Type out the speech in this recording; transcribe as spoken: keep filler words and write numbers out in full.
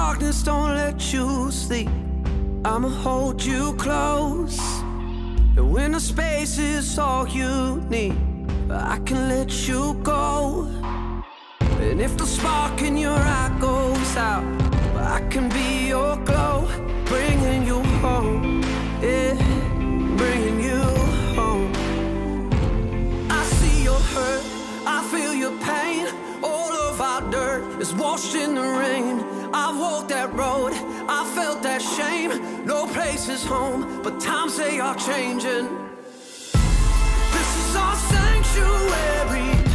darkness don't let you sleep, I'ma hold you close. And when the space is all you need, I can let you go. And if the spark in your eye goes out, I can be your glow, bringing you home, yeah, bringing you home. I see your hurt, I feel your pain. All of our dirt is washed in the rain. I've walked that road, I felt that shame. No place is home, but times they are changing. This is our sanctuary.